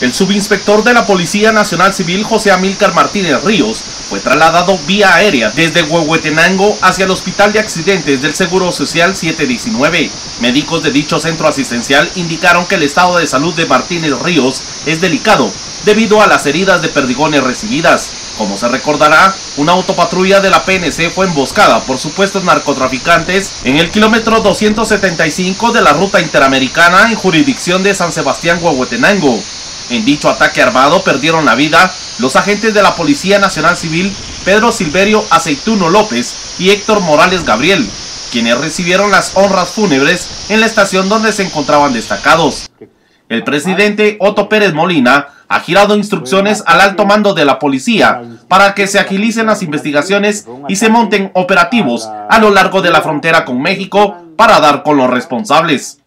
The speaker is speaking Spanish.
El subinspector de la Policía Nacional Civil, José Amílcar Martínez Ríos, fue trasladado vía aérea desde Huehuetenango hacia el Hospital de Accidentes del Seguro Social 719. Médicos de dicho centro asistencial indicaron que el estado de salud de Martínez Ríos es delicado debido a las heridas de perdigones recibidas. Como se recordará, una autopatrulla de la PNC fue emboscada por supuestos narcotraficantes en el kilómetro 275 de la ruta interamericana en jurisdicción de San Sebastián, Huehuetenango. En dicho ataque armado perdieron la vida los agentes de la Policía Nacional Civil Pedro Silverio Aceituno López y Héctor Morales Gabriel, quienes recibieron las honras fúnebres en la estación donde se encontraban destacados. El presidente Otto Pérez Molina ha girado instrucciones al alto mando de la policía para que se agilicen las investigaciones y se monten operativos a lo largo de la frontera con México para dar con los responsables.